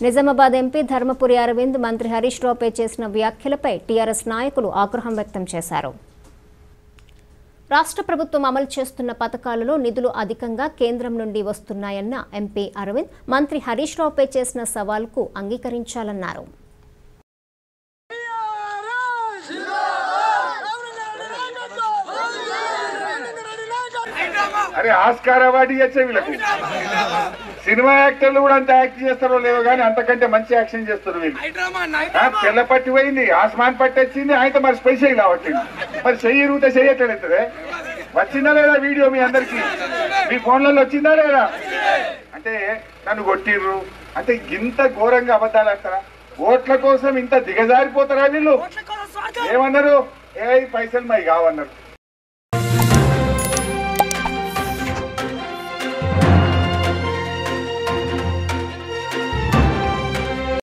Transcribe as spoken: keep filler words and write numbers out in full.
Nizamabad MP Dharmapuri Arvind మంత్రి హరీష్ రావుపై చేసిన వ్యాఖ్యలపై టీఆర్ఎస్ నాయకులు ఆగ్రహం వ్యక్తం చేశారు. రాష్ట్ర ప్రభుత్వం అమలు చేస్తున్న పథకాలలో నిధులు అధికంగా కేంద్రం నుండి వస్తున్నాయన్న ఎంపీ అరవింద్ మంత్రి హరీష్ రావుపై చేసిన సవాల్కు అంగీకరించాలన్నారు. అరే ఆస్కార్ అవార్డు ఇచ్చే వీళ్ళకి సినిమా యాక్టర్లు కూడా అంత యాక్ట్ చేస్తారో లేవో కానీ అంతకంటే మంచి యాక్షన్ చేస్తారు వీళ్ళు. తెల్ల పట్టి పోయింది, ఆస్మాన్ పట్టి వచ్చింది, ఆయన మరి స్పెషల్ కాబట్టి మరి చెయ్యి ఇరుగుతే చెయ్యట్లేదు. వచ్చిందా లేదా వీడియో మీ అందరికి? మీ ఫోన్లలో వచ్చిందా లేదా? అంటే నన్ను కొట్టిర్రు అంటే ఇంత ఘోరంగా అబద్ధాలు అంటారా? ఓట్ల కోసం ఇంత దిగజారిపోతారా వీళ్ళు? ఏమన్నారు? ఏ పైసలు మై కావన్నారు.